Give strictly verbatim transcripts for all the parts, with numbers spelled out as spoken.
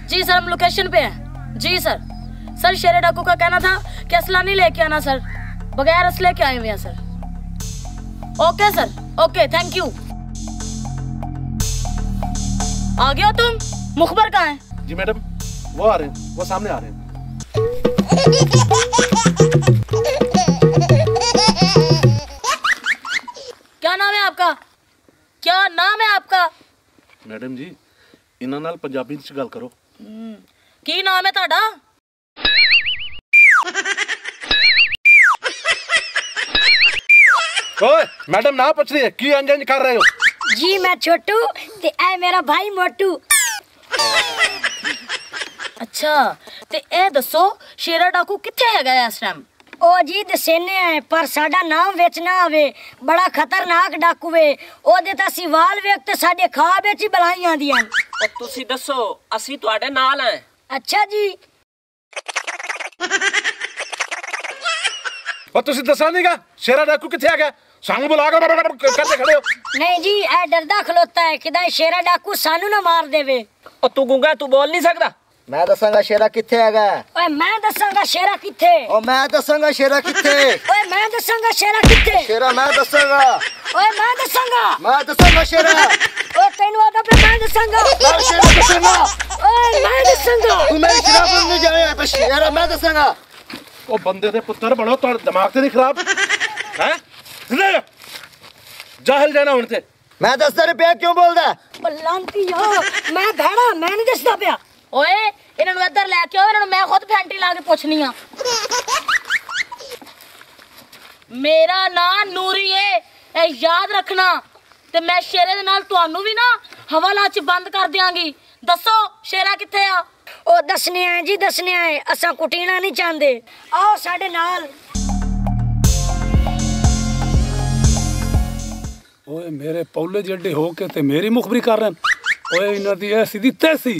जी sir, हम location पे हैं। जी सर। सर शेर डाकू का कहना था कि असला नहीं लेके आना सर, बगैर असले के आए हुए हैं sir. Okay sir, okay, thank you. आ गया तुम? मुखबर कहाँ है? जी मैडम, वो आ रहे हैं, वो सामने आ रहे हैं। क्या नाम है आपका? क्या नाम है आपका? मैडम जी, इन्हां नाल पंजाबी च गल करो। की नाम है ताड़ा? ओए मैडम, ना पूछ रही है की अंज अंज कर रहे हो? जी मैं छोटू ते ए मेरा भाई मोटू। अच्छा, ते ए दसो शेरा डाकू किथे हैगा इस टाइम? ओ जी दसेने है, पर साडा नाम विच ना आवे, बड़ा खतरनाक डाकू वे। ओदे ता सी वाल वेख ते साडे खाब विच ही बलाईयां आंदियां। ओ तुसी दसो, असी तुहाडे नाल हैं। अच्छा जी। और तुसी दसा नहींगा शेरा डाकू किथे आ गया? सांग बुला कर करते खड़े हो। नहीं जी, ए डरदा खलोता है कि दाई शेरा डाकू सानू ना मार देवे। ओ तू गुंगा, तू बोल नहीं सकदा? मैं दसांगा शेरा किथे हैगा। ओए मैं दसांगा शेरा किथे। ओ मैं दसांगा शेरा किथे। ओए मैं दसांगा शेरा किथे। शेरा मैं दसांगा। ओए मैं दसांगा। मैं दसांगा शेरा। ओ तैनू आदा पे मैं दसांगा। मैं शेरा दसांगा। ओए मैं दसांगा। तू मेरी शराब नहीं जाए तो शेरा मैं दसांगा। ओ बंदे दे पुत्र बनो, तो दिमाग ते नहीं खराब हैं? ले जाहिल जाना हुन ते। मैं दसदा रुपया क्यों बोलदा? ओ लांती हो, मैं भेड़ा, मैं नहीं दसदा पिया। ओए इन्हां नूं इधर लेके आओ, इन्हां नूं मैं खुद फैंटी ला के पुछनी आ। मेरा नाम नूरी है, ए याद रखना। ते मैं शेरे दे नाल तुहानू भी ना हवाला च बंद कर दियांगी। दसो शेरा किथे आ? ओ दसने आए जी, दसने आए, असा कुटीना नहीं चाहते। आओ साडे नाल। ओए मेरे पौले जड्डे हो के ते मेरी मुखबरी कर रहे हैं। ओए इन्हां दी ऐसी दी तैसी।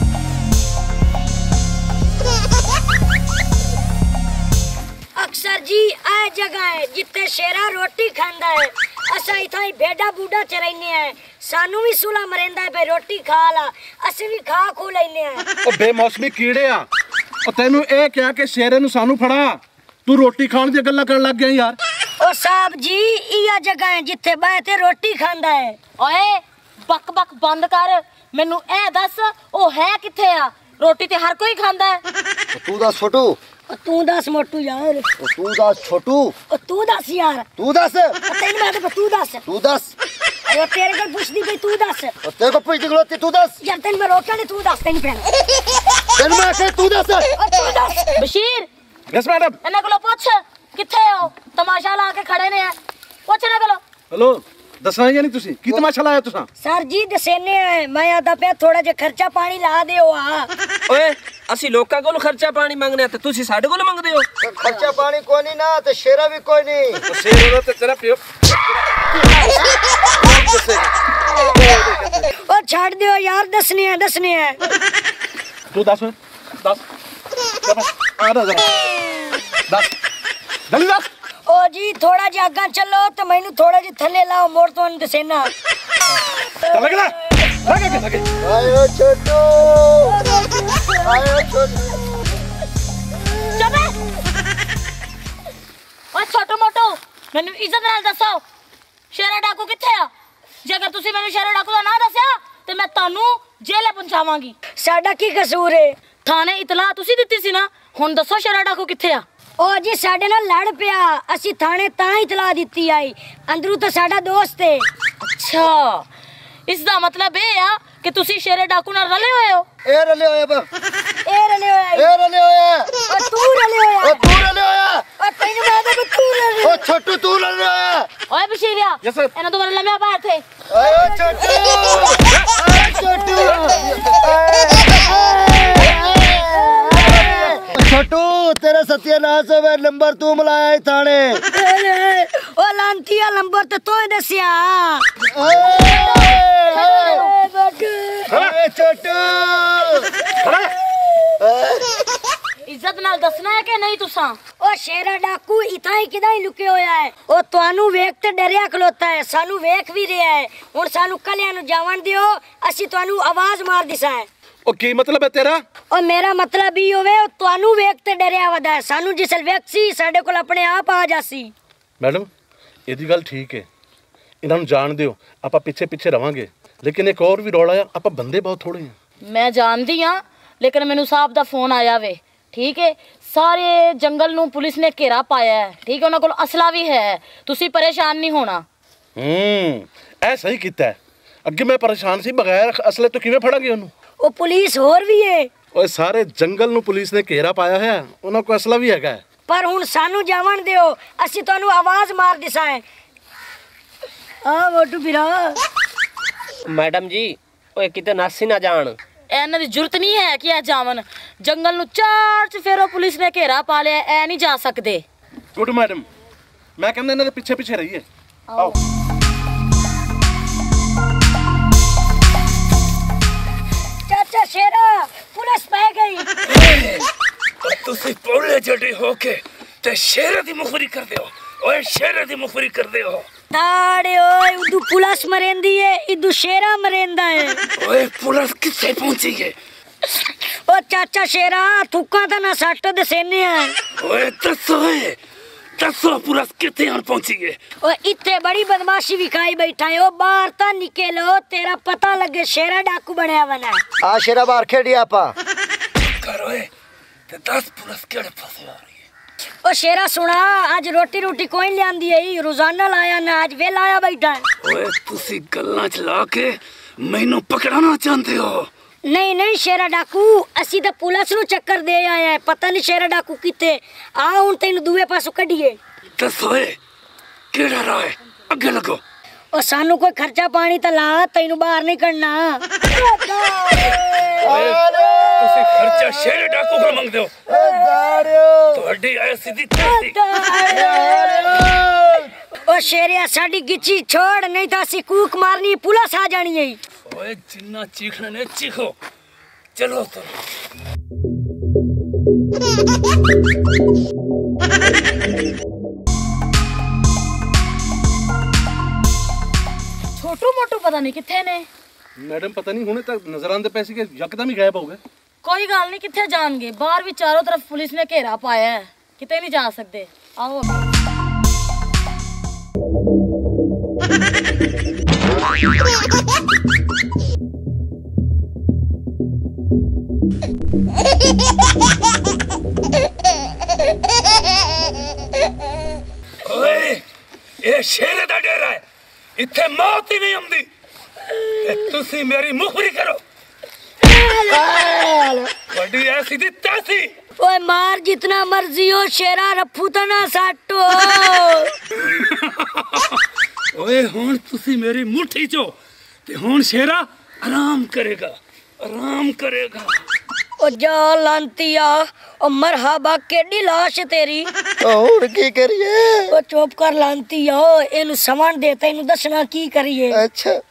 अक्सर जी ए जगह है जिथे शेरा रोटी खांदा है। असा इथा ही भेड़ा बूढ़ा चराइने हैं, सानू भी सुला मरेंदा है पे रोटी खा ला, असी भी खा खू लेने हैं। ओ बेमौसमी कीड़े आ, ओ तेनू ए क्या के शेरे नु सानू फड़ा, तू रोटी खान दी गल्ला करन लग गया यार। ओ साहब जी, इया जगह है जिथे बैठ के रोटी खांदा है। ओए बक बक बंद कर, मेनू ए दस ओ है किथे आ? रोटी ते हर कोई खांदा है। तू दस छोटू। ओ तू दस मोटू यार। ओ तू दस छोटू। ओ तू दस यार। तू दस। तेन मैं तो तू दस। तू दस। अरे तेरे को पूछदी पे तू दस। ओ तेरे को पूछदी गलोती तू दस। यार तेन मैं रोका नहीं, तू दस तेन पहले। तेन मैं के तू दस। ओ तू दस। Bashir, yes madam. इन्हां कोलों पूछ किथे हो? तमाशा ला के खड़े ने, पूछ इन्हां कोलों। हेलो, दसना या नहीं तुसी की तमाशा लाया तुसा? सर जी दसेने है, मैं आदा पे थोड़ा जे खर्चा पानी ला दे हो। आ ओए असी लोकां कोल खर्चा पानी मंगने ते तुसी साडे कोल मंगदे हो? खर्चा पानी कोई नहीं ना ते शेरा भी कोई नहीं। तो शेर होदा ते तेरा पियो ओ छाड़ दियो यार, दसने है दसने है। तू दस में दस आ रहा जरा दस जल्दी दस। ओ जी थोड़ा जे आगा चलो तो मैनू थोड़ा जे थले लाओ, मोड़ तो दसेना। चल लगे लगे लगे। आयो छोटू, आयो छोटू। चले ओ छोटो मोटो, मैनू इज्जत नाल दसो शेरा डाकू किथे आ? जे अगर तुसी मैनू शेरा डाकू दा ना दसया ते मैं तानू जेले पहुंचावांगी। साडा की कसूर है? थाने इतला तुसी दित्ती सी ना, हुन दसो शेरा डाकू किथे आ? ओ जी साडे नाल लड़ पिया, असी थाने तां इतला दित्ती आई, अंदरू तो साडा दोस्त है। अच्छा, इसदा मतलब ए आ कि तुसी शेरे डाकू नाल रले होए हो? ए रले होया बा। ए रले होया। ए रले होया। ओ तू रले होया। ओ तू रले होया। ओ तैनू मैं तो तू रले। ओ छोटू तू रले होया। ओए बशीरिया, यस सर। एना तो लम्या बाहर थे। आयो छोटू, आयो छोटू। छोटू तेरे सत्यानाश होवे, नंबर तू मिलाया थाने। ओ लांतिया नंबर तो तोय दसिया। छोटू इज्जत नाल दसना है कि नहीं तुसा? ओ शेरा डाकू इथा ही किदा ही लुके होया है। ओ तुहानू वेख ते डरिया खलोता है, सानू वेख भी रिया है। हुन सानू कलिया नु जावन दियो, असी तुहानू आवाज मार दिसा है। ओ की मतलब है तेरा? ओ मेरा मतलब ही होवे ਤੁਹਾਨੂੰ ਵੇਖ ਤੇ ਡਰਿਆ ਵਦਾ ਹੈ ਸਾਨੂੰ ਜਿਸਲ ਵੇਖਸੀ ਸਾਡੇ ਕੋਲ ਆਪਣੇ ਆਪ ਆ ਜਾਸੀ। मैडम ਇਹਦੀ ਗੱਲ ਠੀਕ ਹੈ, ਇਹਨਾਂ ਨੂੰ ਜਾਣ ਦਿਓ, ਆਪਾਂ ਪਿੱਛੇ ਪਿੱਛੇ ਰਵਾਂਗੇ। ਲੇਕਿਨ ਇੱਕ ਹੋਰ ਵੀ ਰੌਲਾ ਆ, ਆਪਾਂ ਬੰਦੇ ਬਹੁਤ ਥੋੜੇ ਆ। मैं जानती हाँ लेकिन मैनू साहब का फोन आया वे, ठीक है। सारे जंगल नू पुलिस ने घेरा पाया है, ठीक है। उन्होंने कोल असला भी है, तुसी परेशान नहीं होना। हम्म ऐ सही कीता है। अगे मैं परेशान सी, बगैर असले तो किवें फड़ांगे उन्होंने? ओ पुलिस होर भी है। ओए सारे जंगल नू पुलिस ने घेरा पाया है, उन्होंने को असला भी हैगा। पर हुण सानू जावण दियो, असी तुहानू आवाज मार दिसा है। आ मोटू फिरा मैडम जी ओए किते नासी ना जान, इन्हां दी जरूरत नहीं है कि ए जावन। जंगल नू चार चफेरो पुलिस ने घेरा पा लिया, ए नहीं जा सकते। गुड मैडम, मैं कहंदा इन्हां दे पीछे पीछे रहिए। आओ चाचा शेरा पुलिस पै गई। तुसी पौले जड़े होके ते शेर दी मुखबरी कर दियो। ओए शेर दी मुखबरी कर दियो। ताड़े ओए उदू पुलिस मरेंदी है, इदू शेरा मरेंदा है। ओए पुलिस किथे पहुंची है? ओ चाचा शेरा थुक्का ता ना सट दे सेने है। ओए दसो ओए दसो पुलिस किथे आन पहुंची है? ओ इत्थे बड़ी बदमाशी विखाई बैठा है। ओ बाहर ता निकलो, तेरा पता लगे शेरा डाकू बनया वना। आ शेरा बाहर खेड़ी आपा कर ओए ते दस पुलिस केड़े फसे आ रही है? ओ शेरा सुना, आज रोटी रोटी कोई लियांदी है, रोजाना लाया ना, आज वेला आया बैठा है। ओए तुसी गल्लां चला के मैनू पकड़ाना चाहते हो? नहीं नहीं शेरा डाकू, असी तो पुलिस नु चक्कर दे आया है, पता नहीं शेरा डाकू किथे। आ हुन तैनू दूए पासों कढीए। दसो ओए केड़ा राह है? अगे लगो। ओ सानू कोई खर्चा पानी तो ला, तैनू बाहर नहीं करना। तुसी खर्चा शेर डाकू को मंगदे हो? ਤੁਹਾਡੀ ਐ ਸਿੱਧੀ ਤੇਰੀ। ओ शेरिया साडी गिची छोड़, नहीं तो असी कूक मारनी, पुलिस आ जानी है। ओए जिन्ना चीखने ने चीखो, चलो तो। छोटू मोटू पता नहीं किथे ने। मैडम पता नहीं हुणे तक नजर आंदे पैसे के यकदम ही गायब हो गए। कोई गल नहीं, किथे जाएंगे, बाहर भी चारों तरफ पुलिस ने घेरा पाया है, किते नहीं जा सकते। आओ ओए ये शेर दा डेरा है, इत्थे मौत ही नहीं आंदी। तुसी मेरी मुखबरी करो। बड़ी ऐसी दी तैसी। ओए मार जितना मर्जी हो शेरा, रफू तो ना साटो। ओए हुन तुसी मेरी मुट्ठी चो ते हुन शेरा आराम करेगा, आराम करेगा। ओ जा लांतिया, ओ मरहबा केडी लाश तेरी। और की करिए? ओ चुप कर लांतिया, एनु समान दे, तैनू दसना की करिए। अच्छा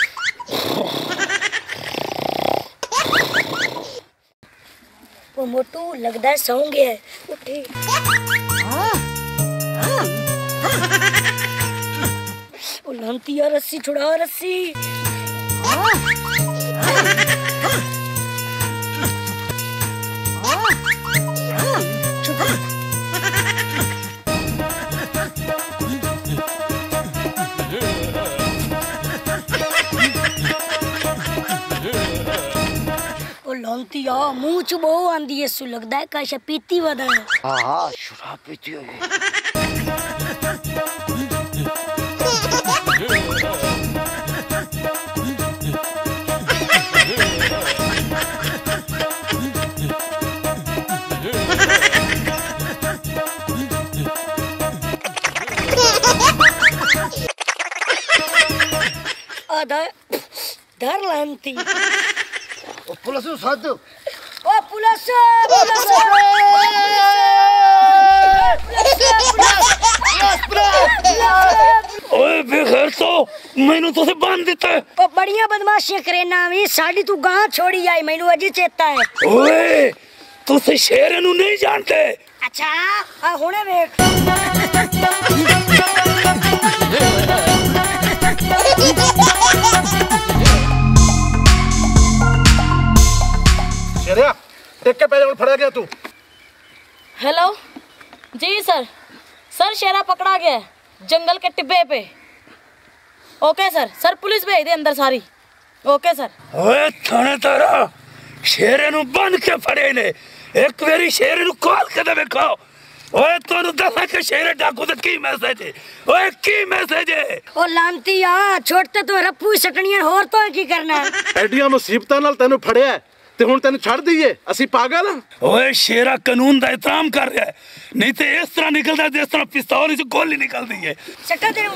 ओ मोटू लगदा है सौ गया है, उठी। ओ लांतिया रस्सी छुड़ा, रस्सी। लांतिया मुंह च बो आंदी है, सु लगदा है काशा पीती वदा है। हाँ हाँ शराब पीती होगी। आधा धर लांती। ओ पुलिस नु साथ दो। ओ पुलिस पुलिस ओए बेघर तो मैनू तुसे बांध दिता है। ओ बड़ियां बदमाशियां करे ना वी, साडी तू गां छोड़ी आई, मैनू अजे चेता है। ओए तुसे शेर नू नहीं जानते। अच्छा आ हुणे वेख। शेरिया टेक के पहले फड़ा गया तू। हेलो जी सर, सर शेरा पकड़ा गया है जंगल के टिब्बे पे। ओके सर, सर पुलिस भेज दे अंदर सारी। Okay sir. ओए थानेदारा शेरे नु बन के फड़े ने, एक बारी शेरे नु कॉल कर दे देखो। ओए तोनु दसा के शेरे डाकू तो की मैसेज है? ओए की मैसेज है? ओ लांती आ छोड़ते तो रप्पू सटनियां होर तो की करना ਐਡੀਆਂ ਮੁਸੀਬਤਾਂ ਨਾਲ ਤੈਨੂੰ ਫੜਿਆ ਤੇ ਹੁਣ ਤੈਨੂੰ ਛੱਡ ਦਈਏ? ਅਸੀਂ ਪਾਗਲ ਆ? ओए शेरा कानून का एहतराम कर रहा है, नहीं तो इस तरह निकलता है जिस तरह पिस्तौल से गोली निकलती है। सट्टा तेरे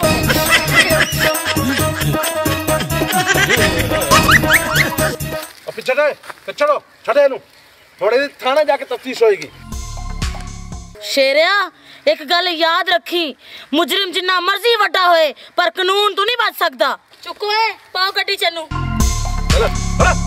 ਪਿੱਛੇ ਦੇ ਪਿੱਛੜੋ ਛੱਡ ਇਹਨੂੰ, ਥੋੜੇ ਦੀ ਥਾਣੇ ਜਾ ਕੇ ਤਫਤੀਸ਼ ਹੋਏਗੀ। शेरिया एक गल याद रखी, मुजरिम जिन्ना मर्जी वड्डा होए पर कानून तू नहीं बच सकता। चुको है पाओ गड्डी चलू। चल चल